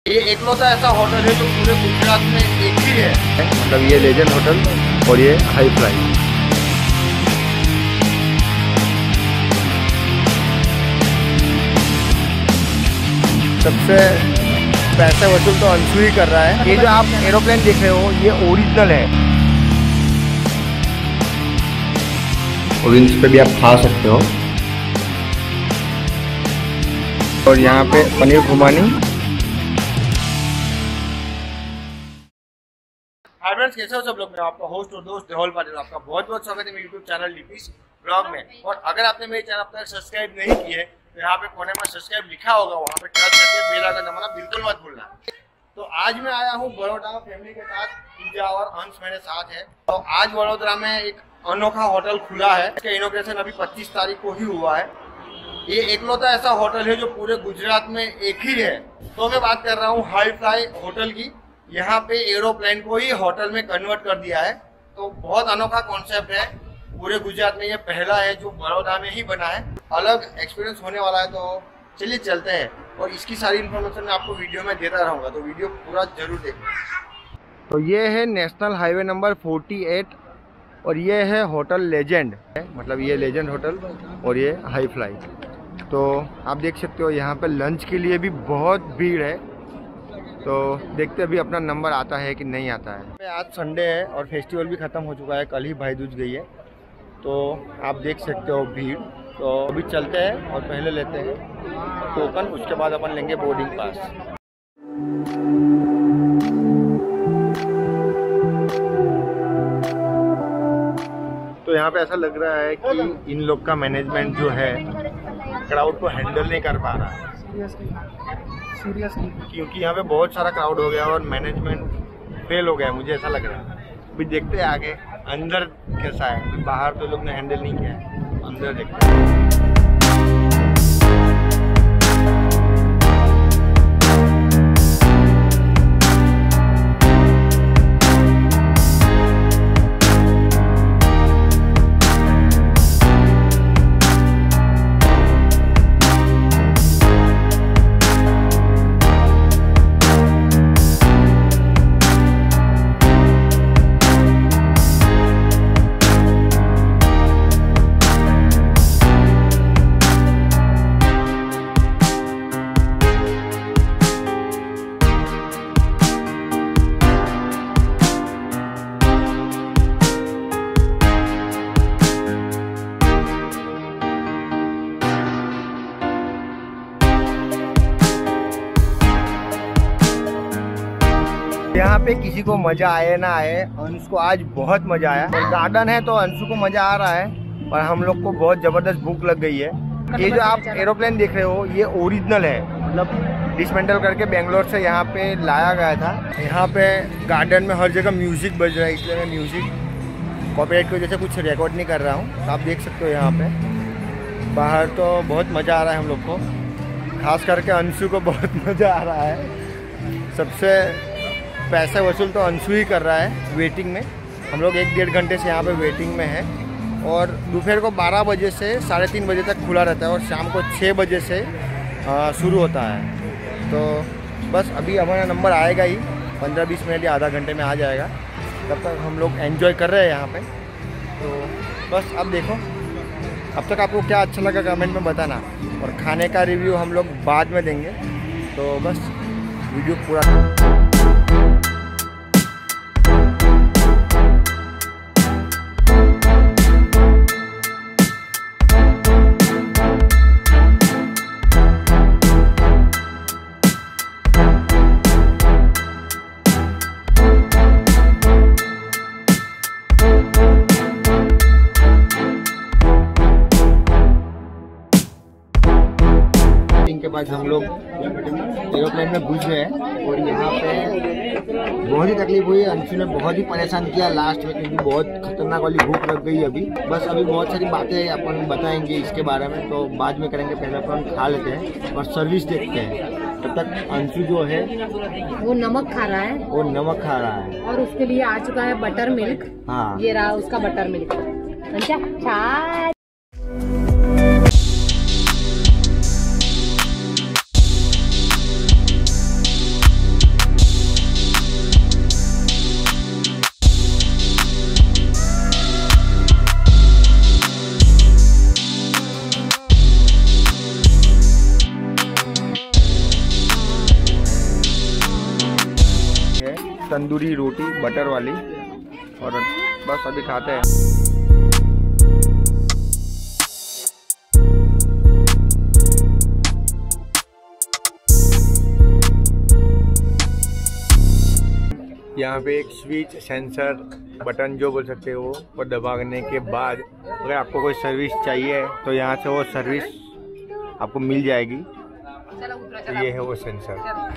ये एकलौता ऐसा होटल है जो पूरे गुजरात में एक ही है। मतलब ये लेजेंड होटल और ये हाई फ्लाई। सबसे पैसे वसूल तो अंशु ही कर रहा है। ये जो आप एरोप्लेन देख रहे हो ये ओरिजिनल है। विंग्स पे भी आप खा सकते हो। और यहाँ पे पनीर घुमानी। हाय फ्रेंड्स, कैसे हो सब लोग। मैं आपका होस्ट और दोस्त राहुल पाटिल, आपका बहुत बहुत स्वागत है मेरे यूट्यूब चैनल डीपीस ब्लॉग में। और अगर आपने मेरे चैनल पर सब्सक्राइब नहीं किए तो यहाँ पे कोने में सब्सक्राइब लिखा होगा, वहाँ पे टच करके बेल आइकन दबाना बिल्कुल मत भूलना। तो आज मैं आया हूँ बड़ौदा फैमिली के साथ। पूजा और अंश मेरे साथ है। तो आज बड़ौदा में एक अनोखा होटल खुला है। इसका इनॉग्रेशन अभी 25 तारीख को ही हुआ है। ये एकलौता ऐसा होटल है जो पूरे गुजरात में एक ही है। तो मैं बात कर रहा हूँ हाई फ्लाई होटल की। यहाँ पे एरोप्लेन को ही होटल में कन्वर्ट कर दिया है। तो बहुत अनोखा कॉन्सेप्ट है। पूरे गुजरात में ये पहला है जो बड़ौदा में ही बना है। अलग एक्सपीरियंस होने वाला है। तो चलिए चलते हैं और इसकी सारी इन्फॉर्मेशन मैं आपको वीडियो में देता रहूँगा, तो वीडियो पूरा जरूर देखना। तो ये है नेशनल हाईवे नंबर 48 और ये है होटल लेजेंड, मतलब ये लेजेंड होटल और ये हाई फ्लाई। तो आप देख सकते हो यहाँ पे लंच के लिए भी बहुत भीड़ है। तो देखते अभी अपना नंबर आता है कि नहीं आता है। आज संडे है और फेस्टिवल भी ख़त्म हो चुका है। कल ही भाई दूज गई है। तो आप देख सकते हो भीड़। तो अभी चलते हैं और पहले लेते हैं टोकन, उसके बाद अपन लेंगे बोर्डिंग पास। तो यहाँ पे ऐसा लग रहा है कि इन लोग का मैनेजमेंट जो है क्राउड को हैंडल नहीं कर पा रहा है। सीरियसली क्योंकि यहाँ पे बहुत सारा क्राउड हो गया और मैनेजमेंट फेल हो गया, मुझे ऐसा लग रहा है। अभी देखते हैं आगे अंदर कैसा है। बाहर तो लोग ने हैंडल नहीं किया है, अंदर देखते हैं। यहाँ पे किसी को मजा आए ना आए, अंश को आज बहुत मजा आया। गार्डन है तो अंशु को मजा आ रहा है और हम लोग को बहुत जबरदस्त भूख लग गई है। ये जो आप एरोप्लेन देख रहे हो ये ओरिजिनल है, मतलब डिसमेंटल करके बेंगलोर से यहाँ पे लाया गया था। यहाँ पे गार्डन में हर जगह म्यूजिक बज रहा है, इसलिए मैं म्यूजिक कॉपीराइट की वजह से कुछ रिकॉर्ड नहीं कर रहा हूँ। तो आप देख सकते हो यहाँ पे बाहर तो बहुत मज़ा आ रहा है हम लोग को, खास करके अंशु को बहुत मज़ा आ रहा है। सबसे पैसे वसूल तो अंशु ही कर रहा है वेटिंग में। हम लोग 1-1.5 घंटे से यहाँ पे वेटिंग में है। और दोपहर को 12 बजे से 3:30 बजे तक खुला रहता है और शाम को 6 बजे से शुरू होता है। तो बस अभी हमारा नंबर आएगा ही 15-20 मिनट या आधा घंटे में आ जाएगा। तब तक हम लोग एंजॉय कर रहे हैं यहाँ पे। तो बस अब देखो, अब तक आपको क्या अच्छा लगा कमेंट में बताना। और खाने का रिव्यू हम लोग बाद में देंगे। तो बस वीडियो पूरा के बाद हम लोग एरोप्लेन में घुस गए और यहाँ पे बहुत ही तकलीफ हुई। अंशु ने बहुत ही परेशान किया लास्ट में, क्योंकि बहुत खतरनाक वाली भूख लग गई अभी। बस अभी बहुत सारी बातें अपन बताएंगे इसके बारे में, तो बाद में करेंगे। पहले अपन खा लेते हैं और सर्विस देखते हैं। तब तक अंशु जो है वो नमक खा रहा है। वो नमक खा रहा है और उसके लिए आ चुका है बटर मिल्क। हाँ, ये रहा उसका बटर मिल्क। अच्छा तंदूरी रोटी बटर वाली, और बस अभी खाते हैं। यहाँ पे एक स्विच सेंसर बटन जो बोल सकते हो वो दबाने के बाद अगर आपको कोई सर्विस चाहिए तो यहाँ से वो सर्विस आपको मिल जाएगी। तो ये है वो सेंसर।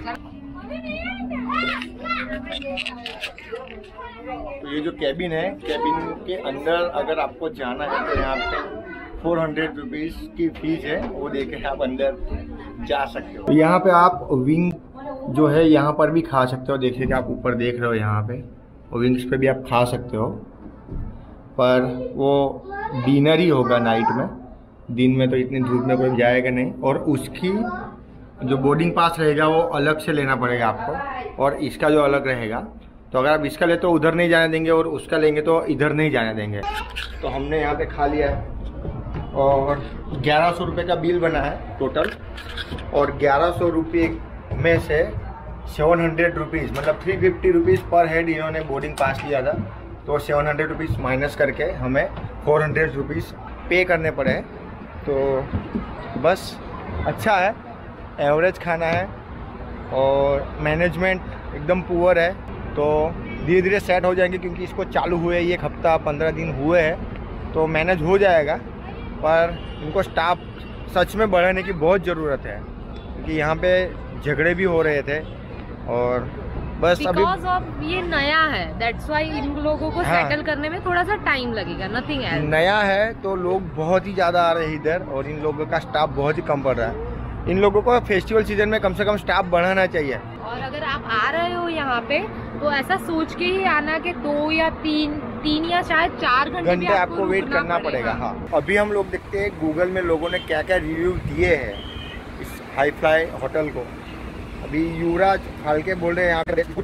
तो ये जो कैबिन है, कैबिन के अंदर अगर आपको जाना है तो यहाँ पे 400 रुपीज़ की फीस है, वो देके आप अंदर जा सकते हो। तो यहाँ पे आप विंग जो है यहाँ पर भी खा सकते हो। देखिए कि आप ऊपर देख रहे हो, यहाँ पे विंग्स पे भी आप खा सकते हो, पर वो डिनर ही होगा नाइट में। दिन में तो इतनी धूप में कोई जाएगा नहीं। और उसकी जो बोर्डिंग पास रहेगा वो अलग से लेना पड़ेगा आपको, और इसका जो अलग रहेगा। तो अगर आप इसका ले तो उधर नहीं जाने देंगे, और उसका लेंगे तो इधर नहीं जाने देंगे। तो हमने यहाँ पे खा लिया है, और 1100 रुपये का बिल बना है टोटल। और 1100 रुपये में से 700 रुपीज़ मतलब 350 रुपीज़ पर हेड इन्होंने बोर्डिंग पास लिया था। तो 700 रुपीज़ माइनस करके हमें 400 रुपीज़ पे करने पड़े। तो बस अच्छा है, एवरेज खाना है, और मैनेजमेंट एकदम पुअर है। तो धीरे धीरे सेट हो जाएंगे, क्योंकि इसको चालू हुए ये एक हफ्ता 15 दिन हुए हैं, तो मैनेज हो जाएगा। पर इनको स्टाफ सच में बढ़ाने की बहुत ज़रूरत है, क्योंकि यहाँ पे झगड़े भी हो रहे थे। और बस अभी ये नया है, दैट्स व्हाई इन लोगों को सेटल करने में थोड़ा सा टाइम लगेगा, नथिंग एल्स। नया है तो लोग बहुत ही ज़्यादा आ रहे हैं इधर, और इन लोगों का स्टाफ बहुत ही कम पड़ रहा है। इन लोगों को फेस्टिवल सीजन में कम से कम स्टाफ बढ़ाना चाहिए। और अगर आप आ रहे हो यहाँ पे तो ऐसा सोच के ही आना कि 2 या 3 या शायद 4 घंटे आपको वेट करना पड़ेगा। हाँ, अभी हम लोग देखते हैं गूगल में लोगों ने क्या क्या रिव्यू दिए हैं इस हाई फ्लाई होटल को। अभी युवराज फाल्के बोल रहे हैं यहाँ पे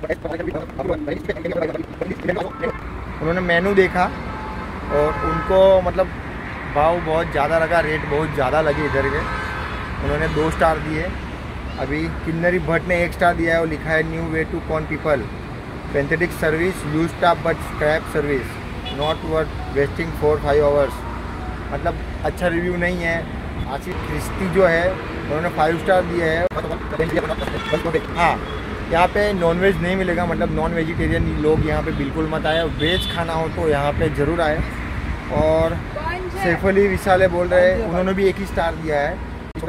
उन्होंने मेनू देखा और उनको मतलब भाव बहुत ज़्यादा लगा, रेट बहुत ज़्यादा लगे इधर के। उन्होंने 2 स्टार दिए। अभी किन्नरी भट्ट ने 1 स्टार दिया है, वो लिखा है new way to con people, pathetic service, use staff but scrap service, not worth wasting 4-5 hours. मतलब अच्छा रिव्यू नहीं है। आसिफ क्रिस्टी जो है उन्होंने 5 स्टार दिए है। हाँ, यहाँ पे नॉनवेज नहीं मिलेगा, मतलब नॉन वेजिटेरियन लोग यहाँ पे बिल्कुल मत आए। वेज खाना हो तो यहाँ पे ज़रूर आए। और सैफ अली विशाले बोल रहे हैं, उन्होंने भी 1 ही स्टार दिया है।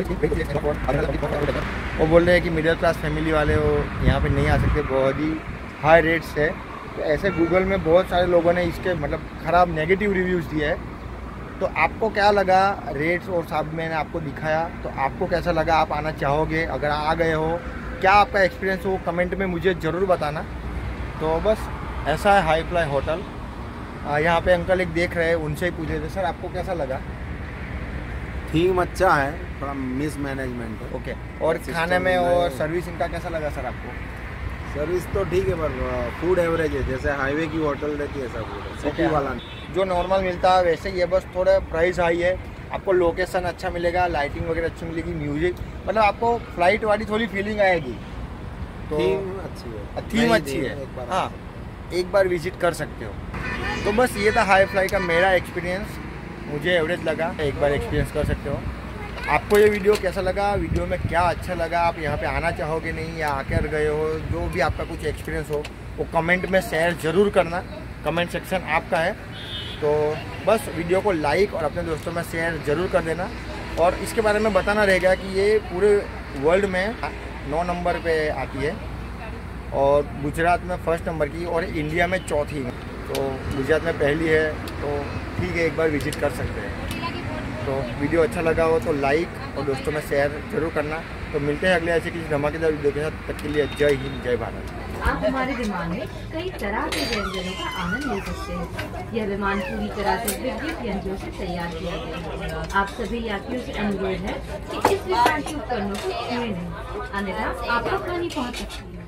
वो बोल रहे हैं कि मिडिल क्लास फैमिली वाले वो यहाँ पे नहीं आ सकते, बहुत ही हाई रेट्स है। तो ऐसे गूगल में बहुत सारे लोगों ने इसके मतलब ख़राब नेगेटिव रिव्यूज़ दिए हैं। तो आपको क्या लगा रेट्स और सब मैंने आपको दिखाया, तो आपको कैसा लगा? आप आना चाहोगे? अगर आ गए हो, क्या आपका एक्सपीरियंस हो कमेंट में मुझे ज़रूर बताना। तो बस ऐसा है हाई फ्लाई होटल। यहाँ पे अंकल एक देख रहे हैं, उनसे ही पूछ रहे थे, सर आपको कैसा लगा? थीम अच्छा है, थोड़ा मिस मैनेजमेंट है। ओके, और खाने में और सर्विस इनका कैसा लगा सर आपको? सर्विस तो ठीक है, पर फूड एवरेज है, जैसे हाईवे की होटल रहती है ऐसा फूड है, सिटी वाला जो नॉर्मल मिलता है वैसे ही है, बस थोड़ा प्राइस हाई है। आपको लोकेशन अच्छा मिलेगा, लाइटिंग वगैरह अच्छी मिलेगी, म्यूजिक मतलब आपको फ्लाइट वाली थोड़ी फीलिंग आएगी। तो थीम अच्छी है, थीम अच्छी है। हाँ, एक बार विजिट कर सकते हो। तो बस ये था हाई फ्लाई का मेरा एक्सपीरियंस, मुझे एवरेज लगा, एक बार एक्सपीरियंस कर सकते हो। आपको ये वीडियो कैसा लगा? वीडियो में क्या अच्छा लगा? आप यहाँ पे आना चाहोगे नहीं, या आकर गए हो? जो भी आपका कुछ एक्सपीरियंस हो वो कमेंट में शेयर ज़रूर करना, कमेंट सेक्शन आपका है। तो बस वीडियो को लाइक और अपने दोस्तों में शेयर ज़रूर कर देना। और इसके बारे में बताना रहेगा कि ये पूरे वर्ल्ड में 9 नंबर पे आती है, और गुजरात में 1st नंबर की, और इंडिया में 4थी। तो गुजरात में पहली है, तो ठीक है, एक बार विजिट कर सकते हैं। तो वीडियो अच्छा लगा हो तो लाइक और दोस्तों में शेयर जरूर करना। तो मिलते हैं अगले ऐसे किसी धमाकेदार वीडियो के साथ। तक के लिए जय हिंद, जय भारत। आप हमारे विमान में कई तरह के व्यंजनों का आनंद ले सकते हैं। यह विमान पूरी तरह से विद्युत यंत्रों से तैयार किया गया है। आप सभी यात्रियों से अनुरोध है कि इस विमान के उपकरणों को छुएं नहीं, अन्यथा आपको हानि पहुंच सकती है।